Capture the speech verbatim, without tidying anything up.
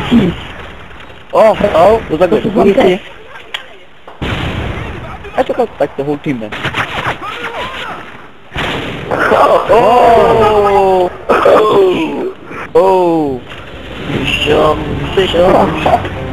team. Oh, oh, was that good? This is Who do you one see? I took out like the whole team then. Oh! Oh! Oh! Bishop, Bishop.